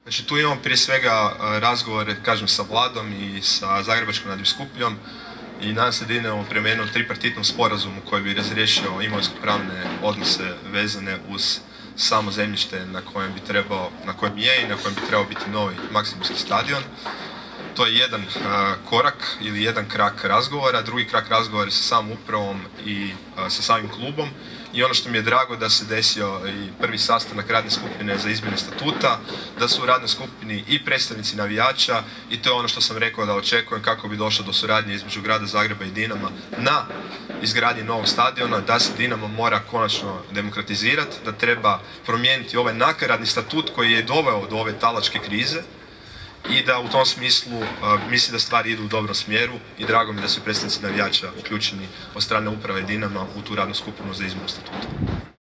Znači tu imamo prije svega razgovore, kažem, sa vladom i sa Zagrebačkom nadbiskupijom i nadam se da idemo prema jednom tripartitnom sporazumu koji bi razriješio imovinsko-pravne odnose vezane uz samo zemljište na kojem je i na kojem bi trebao biti novi Maksimurski stadion. To je jedan korak ili jedan krak razgovora. Drugi krak razgovora je sa samom upravom i sa samim klubom. I ono što mi je drago da se desio i prvi sastanak radne skupine za izmjene statuta, da su u radnoj skupini i predstavnici navijača i to je ono što sam rekao da očekujem kako bi došlo do suradnje između grada Zagreba i Dinama na izgradnji novog stadiona, da se Dinamo mora konačno demokratizirati, da treba promijeniti ovaj nakaradni statut koji je doveo do ove talačke krize i da u tom smislu mislim da stvari idu u dobrom smjeru i drago mi da su predstavnici navijača uključeni od strane uprave Dinama u tu radnu skupinu za izmjenu statuta.